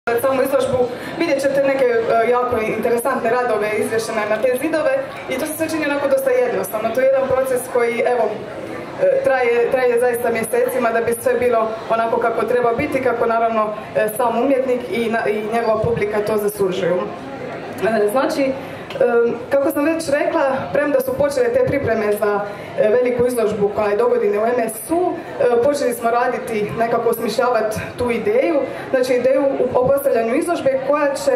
samu izložbu, vidjet ćete neke jako interesantne radove izvješene na te zidove i to se sve čini onako dosta jednostavno. To je jedan proces koji, evo, traje zaista mjesecima da bi sve bilo onako kako treba biti, kako naravno sam umjetnik i njegova publika to zaslužuju. Znači, kako sam već rekla, premda su počele te pripreme za veliku izložbu koja je dogodine u MSU, počeli smo raditi, nekako osmišljavati tu ideju, znači ideju o postavljanju izložbe koja će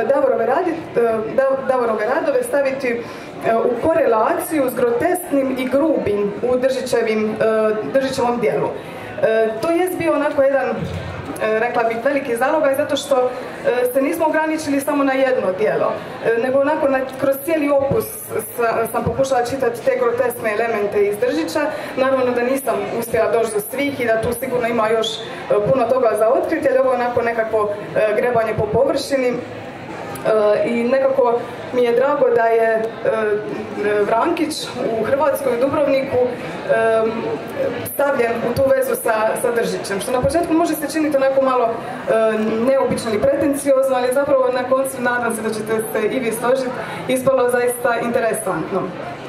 Davorove radove staviti u korelaciju s grotesknim i grubim u Držićevom dijelu. To jest bio onako jedan, rekla bih, veliki zalogaj zato što se nismo ograničili samo na jedno djelo, nego onako kroz cijeli opus sam pokušala čitati te groteskne elemente iz Držića. Naravno da nisam uspjela doći do svih i da tu sigurno ima još puno toga za otkriti, ali ovo je onako nekako grebanje po površini. I nekako mi je drago da je Vrankić u Hrvatskoj, u Dubrovniku, stavljen u tu vezu sa Držićem, što na početku može se činiti onako malo neobično i pretenciozno, ali zapravo na koncu nadam se da ćete se i vi složiti, ispalo zaista interesantno.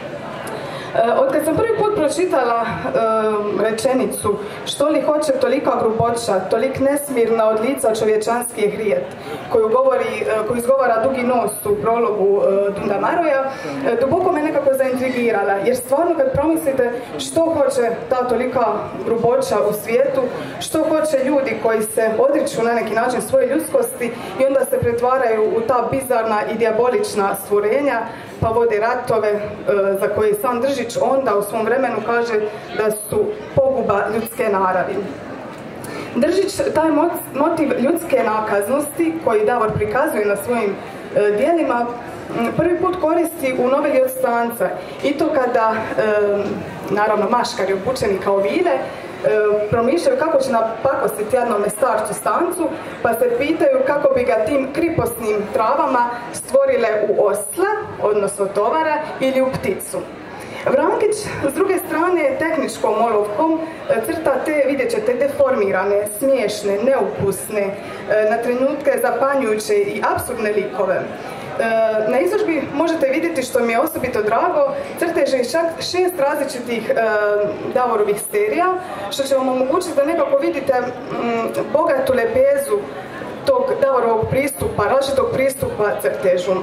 Od kad sam prvi put pročitala rečenicu "što li hoće tolika gruboća, tolik nesmirna od lica čovječanski je hrijet", koju izgovara Dugi nos u prologu Dunda Maroja, duboko me nekako zaintrigirala, jer stvarno kad promislite što hoće ta tolika gruboća u svijetu, što hoće ljudi koji se odriču na neki način svoje ljudskosti i onda se pretvaraju u ta bizarna i dijabolična stvorenja, pa vode ratove za koje sam Držić onda u svom vremenu kaže da su poguba ljudske naravi. Držić taj motiv ljudske nakaznosti koji Davor prikazuje na svojim dijelima prvi put koristi u noveli Od stranca, i to kada naravno maškari obučeni kao vile promišljaju kako će napakostiti jednome starcu stancu, pa se pitaju kako bi ga tim kriposnim travama stvorile u osla, odnosno tovara, ili u pticu. Vrankić, s druge strane, tehničkom olovkom crta te, vidjet ćete, deformirane, smiješne, neukusne, na trenutke zapanjujuće i apsurdne likove. Na izložbi možete vidjeti, što mi je osobito drago, crteže iz čak 6 različitih Davorovih serija, što će vam omogućiti da nekako vidite bogatu lepezu tog Davorovog pristupa, različitog pristupa crtežu.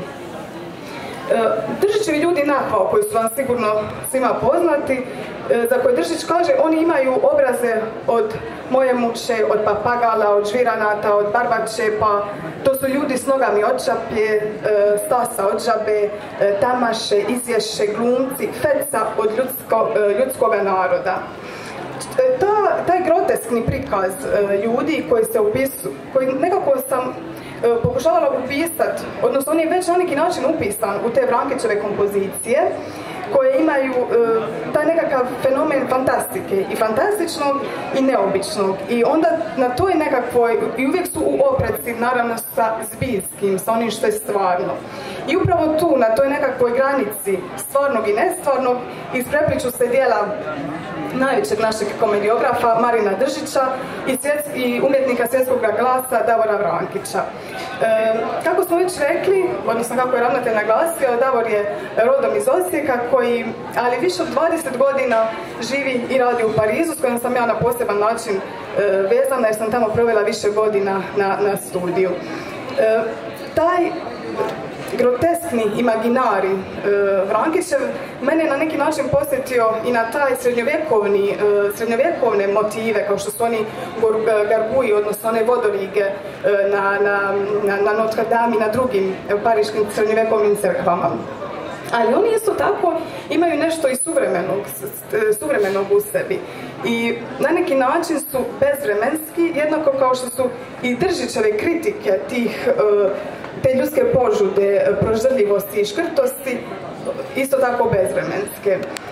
Držićevi ljudi nahvao, koji su vam sigurno svima poznati, za koje Držić kaže oni imaju obraze od moje muće, od papagala, od žviranata, od barbače, pa to su ljudi s nogami od čaplje, stasa od žabe, tamaše, izvješće, glumci, feca od ljudskoga naroda. Taj groteskni prikaz ljudi koji se upisuju, koji nekako sam pokušavala upisati, odnosno on je već na neki način upisan u te Vrankićeve kompozicije, koje imaju taj nekakav fenomen fantastike, i fantastičnog i neobičnog, i onda na toj nekakvoj, i uvijek su u opreci naravno sa zbiljskim, sa onim što je stvarno. I upravo tu, na toj nekakvoj granici stvarnog i nestvarnog, isprepliču se dijela najvećeg našeg komediografa Marina Držića i umjetnika svjetskog glasa Davora Vrankića. Kako smo već rekli, odnosno kako je ravnatelj naglasio, Davor je rodom iz Osijeka, koji, ali više od 20 godina živi i radi u Parizu, s kojim sam ja na poseban način vezana, jer sam tamo provela više godina na studiju. Taj groteskni imaginari Vrankićev mene na neki način posjetio i na taj srednjovjekovne motive, kao što su oni garguji, odnosno one vodorige na Notre Dame i na drugim pariškim srednjovjekovnim crkvama. Ali oni isto tako imaju nešto i suvremenog u sebi. I na neki način su bezvremenski, jednako kao što su i Držićeve kritike te ljudske požude, prožrljivosti i škrtosti isto tako bezvremenske.